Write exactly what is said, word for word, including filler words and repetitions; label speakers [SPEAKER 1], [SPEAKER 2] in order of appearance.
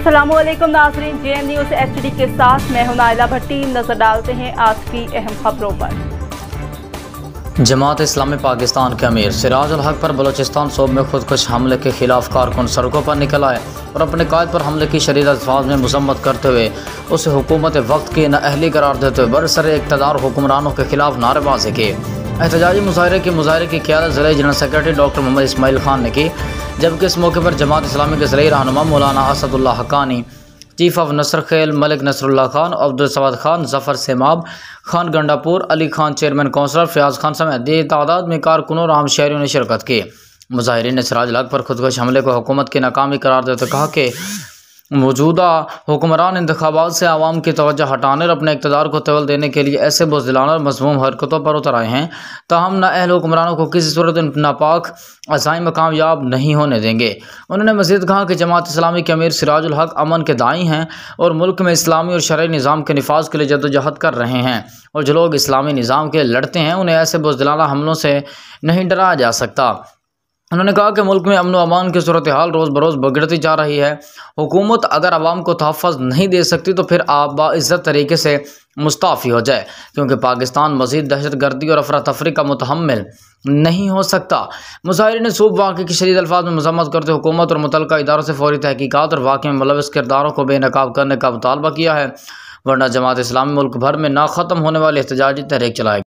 [SPEAKER 1] अस्सलामुअलैकुम नाज़रीन, J M news H D के साथ मैं हूं नाइला भट्टी। नजर डालते हैं आज की अहम खबरों पर।
[SPEAKER 2] जमात इस्लामी पाकिस्तान के अमीर सिराज उल हक पर बलूचिस्तान सूबे में खुदकुश हमले के खिलाफ कारकुन सड़कों पर निकल आए और अपने कायद पर हमले की शदीद अल्फाज में मजम्मत करते हुए उसे हुकूमत वक्त की नाअहली करार देते हुए बरसरे इक़्तिदार हुक्मरानों के खिलाफ नारेबाजी की। एहतजाजी मुजाहरे की मुजाहरे की क़यादत ज़िला general secretary doctor Mohammad Ismail Khan ने की, जबकि इस मौके पर जमात इस्लामी के ज़िला रहनुमा मौलाना Asadullah Haqqani, chief of Nasar Khel Malik Nasrullah Khan, Abdul Sawad Khan, Zafar Semab Khan Gandapur, Ali Khan chairman councillor, Fayaz Khan समेत दी तादाद में कारकुनों और आम शहरियों ने शिरकत की। मुजाहिरीन ने सिराज उल हक पर खुदकुश हमले को हुकूमत की नाकामी करार देते कहा कि मौजूदा हुक्मरान इंतखाबात से आवाम की तवज्जो हटाने और अपने इक़्तिदार को तवल देने के लिए ऐसे बुज़दिलाना और मज़मूम हरकतों पर उतर आए हैं, ताहम नाअहल हुक्मरानों को किसी सूरत नापाक अज़ाइम कामयाब नहीं होने देंगे। उन्होंने मज़ीद कहा कि जमात इस्लामी के अमीर सिराज उल हक अमन के दाई हैं और मुल्क में इस्लामी और शरई निज़ाम के निफाज के लिए जद्दोजहद कर रहे हैं, और जो लोग इस्लामी निज़ाम के लिए लड़ते हैं उन्हें ऐसे बुज़दिलाना हमलों से नहीं डराया जा सकता। उन्होंने कहा कि मुल्क में अमन व अमान की सूरत हाल रोज़ बरोज़ बिगड़ती जा रही है। हुकूमत अगर आवाम को तहफ़्फ़ुज़ नहीं दे सकती तो फिर आप बाइज़्ज़त तरीके से मुस्ताफ़ी हो जाए, क्योंकि पाकिस्तान मज़ीद दहशत गर्दी और अफरा तफरी का मुतहम्मिल नहीं हो सकता। मुजाहिरीन ने सूब वाक़े की शदीद अल्फाज में मज़म्मत करते हुकूमत और मुतल्लिक़ा इदारों से फौरी तहक़ीक़ात और वाक़े में मुलव्वस किरदारों को बेनकाब करने का मुतालबा किया है, वरना जमात इस्लामी मुल्क भर में ना ख़त्म होने वाली एहतजाजी तहरीक चलाएगी।